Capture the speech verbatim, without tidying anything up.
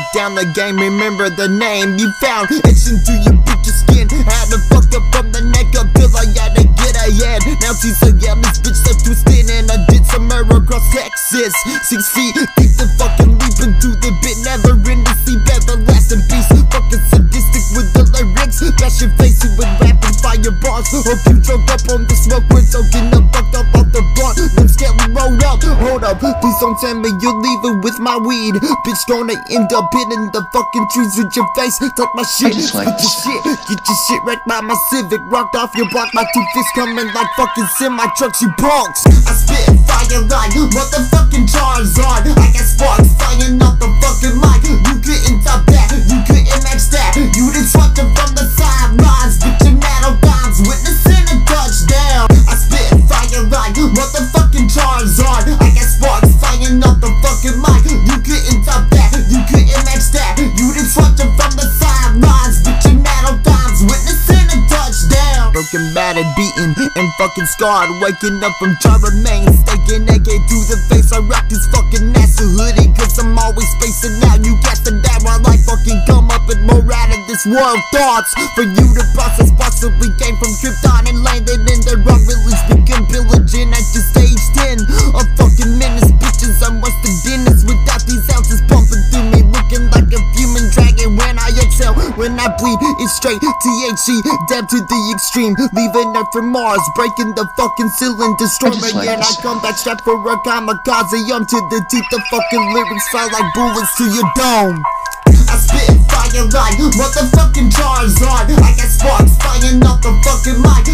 down the game, remember the name you found. Etched into your bitch's skin. Had to fuck up from the neck up till I had to get a head. Now she's a yeah, this bitch left twisted, and I did some murder across Texas. Six feet deep, the fucking leap into the bit, never in the sleep, everlasting peace. Fucking sadistic with the lyrics. Bash your face with rapid fire bars. Hope you drunk up on the smoke, we're soaking the fucked up off the blunt. Then scaling rolled up. Hold up, please don't tell me you're leaving with my weed. Bitch gonna end up hitting the fucking trees with your face. Talk my shit, spit your shit, get your shit wrecked by my Civic. Rocked off your block, my two fists coming like fucking semi trucks, you punks. I spit fire like motherfucking Charizard. I got sparks flying off the fucking mic. You couldn't top that, you couldn't match that. You done swept them from the sidelines, bitch your metal bombs, witnessing a touchdown. I spit fire like motherfucking Charizard. I got sparks flying off the fucking mic. You couldn't top that, you couldn't match that. You done swept them from the sidelines, bitch your metal bombs, witnessing a touchdown. Broken, battered, beaten, and fucking scarred. Waking up from jar remains, taking A K to the face. I rock this fucking NASA hoodie, cause I'm always spacing out. You got the that while I fucking come up with more out of this world thoughts. For you to process, possibly came from Krypton and landed in the wrong village. Begin pillaging at your stage ten. A fucking menace, bitches, I'm what's the dentist without these ounces pumping through me. Looking like a fuming dragon when I exhale. When I bleed, it's straight T H C, dab to the extreme. Leaving Earth from Mars, breaking the fucking ceiling, destroy me, like and I come back strapped for a kamikaze. I'm to the teeth, the fucking lyrics fly like bullets to your dome. I spit fire like motherfucking Charizard. I got sparks flying off the fucking mic.